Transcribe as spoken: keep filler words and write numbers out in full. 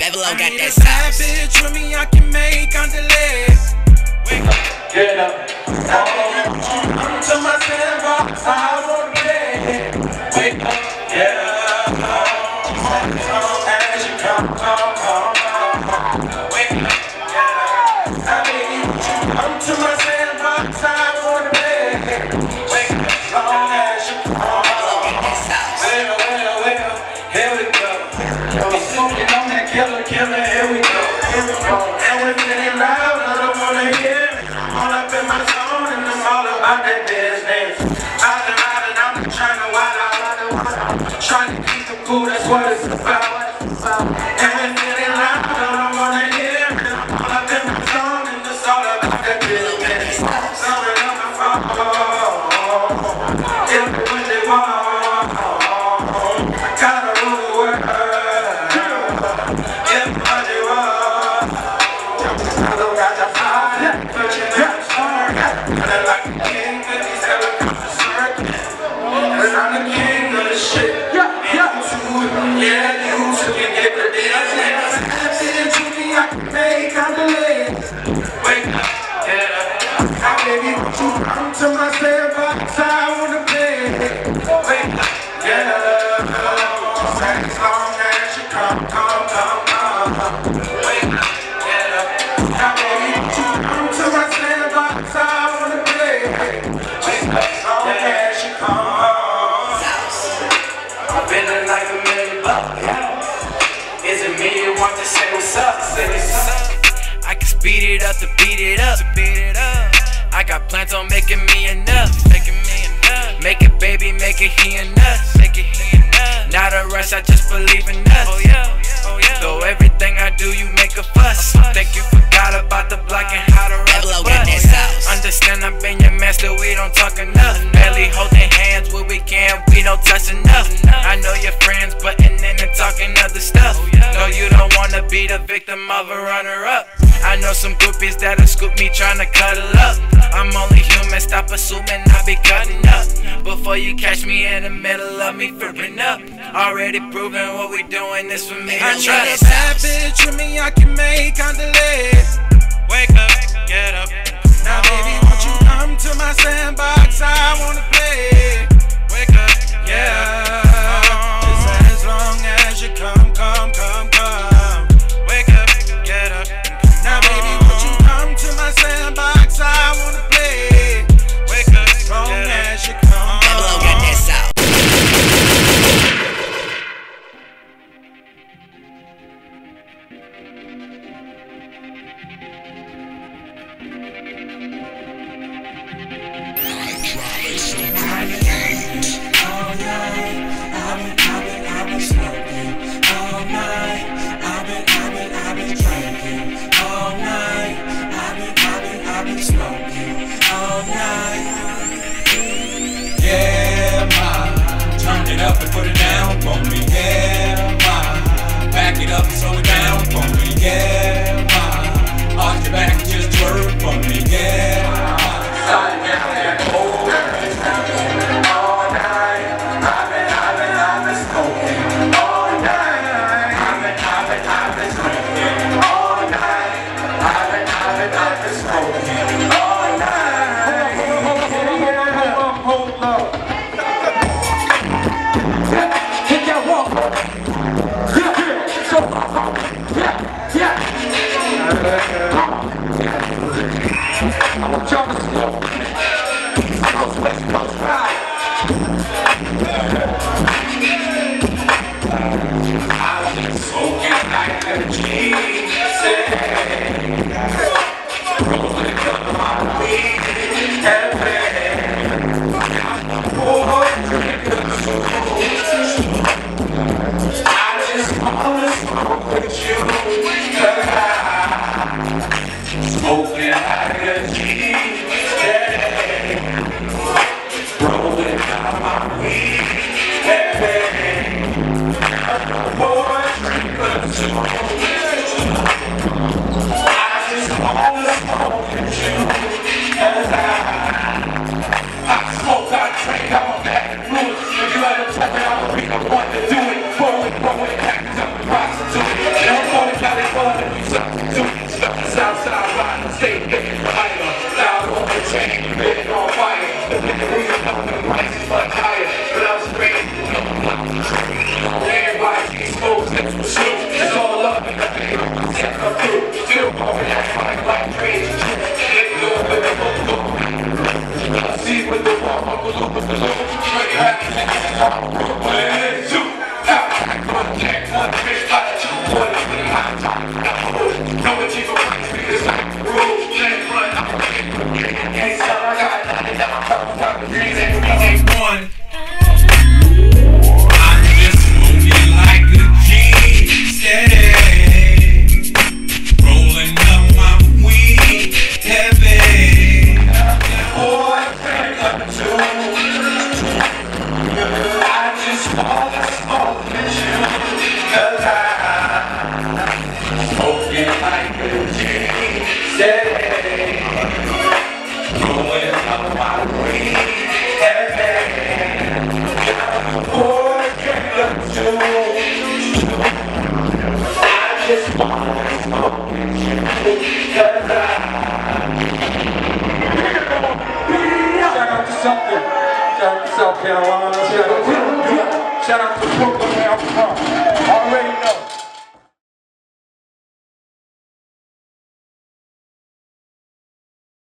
Beverlo got that sauce. Bitch with me, I can make on the leg. Wake up, get up. I'm to my sandbox, I wanna play. Wake up, get up. As you come, come, come, come. Wake up, get up. I mean, I'm to my sandbox, I wanna play. Wake up, long as you come. Well, well, well, here we go. We're smoking on that killer, killer, here we go, here we go. And we're feeling loud, I don't wanna hear it. I'm all up in my zone and I'm all about that business. Out and out and I'm trying to wild out, trying to keep the cool, that's what it's about. And we're feeling loud, I don't wanna hear it. I'm all up in my zone and it's all about that business. Something on my phone, everyone they want. Gotta rule the world. Everybody run. I don't got the fire, but you never start. And I like the king of these helicopters circling. And I'm the king of the shit. Yeah, yeah. Yeah, you two can get the deal. I said to me, I can make on the legs. Wake up, get up. Now baby, won't you come to my sandbox? I wanna play. Wake up, get up. As long as you come, come, come, come. Wake up, get up. Now baby, won't you come to my sandbox? I wanna play. Wake up, as long as you come. I'm feeling like a million bucks. Is it me you want to say what's up? Say what's up. I can speed it up to beat it up. Beat it up. I got plans on making me enough. Making me enough. Make it, baby, make it he enough. Make it he enough. Not a rush, I just believe in us. Oh yeah, oh yeah. Though everything I do, you make a fuss. Think you forgot about the block and how to rock the bus. Understand I've been your master, we don't talk enough. Barely holding hands where we can, we don't touch enough. I know your friends butting in and talking other stuff. No, you don't wanna be the victim of a runner-up. I know some groupies that'll scoop me tryna cuddle up. I'm only human, stop assuming I be cutting up. Before you catch me in the middle of me flipping up. Already proven what we doing is for me. I trust. Bad bitch with me, I can make on the leg. Wake up, get up. Now baby, won't you come to my sandbox? I wanna play. Wake up, yeah. Just as long as you come, come, come, come. Wake up, get up. Now baby, won't you come to my sandbox? I wanna play. Wake up, as long as you come. Beverlo got that sauce. All night, I've been, I've been, I've been smoking. All night, I've been, I've been, I've been drinking. All night, I've been, I've been, I've been smoking. All night. Yeah, ma, turn it up and put it down for me. Yeah, ma, back it up and slow it down for me. Yeah, ma, arch your back and just twerk for me. Yeah, ma, slide down that pole. I want to do it, roll it, roll it, pack it up, prostitute it. line, stay getting higher. Loud on the chain, living on fire. The nigga on the mics is much higher. But I'm straight. Everybody's exposed, that's for sure. It's all up and nothing. Set up through. Still moving that fight like crazy. Let go of the go. I see with the wall, Uncle Luke with the low. Ready, happy, one, two, out. One jack, one fish, like two, one, three, hot top. No achieve a price, because like the rules. Can't run, I'm can't stop, I got nothing. I'm talking about the things that we ain't one. I'm just moving like a G, steady. Rolling up my weed, heavy. Boy, take up two. I just wanna smoke with you, 'cause I'm smoking like a G, steady. Rolling up my weed, heavy. Boy, take up two. I just wanna smoke with you, 'cause I'm. Shout out to Sumter. Shout out to South Carolina. Shout out to, shout out to Brooklyn, where I'm from. Already know.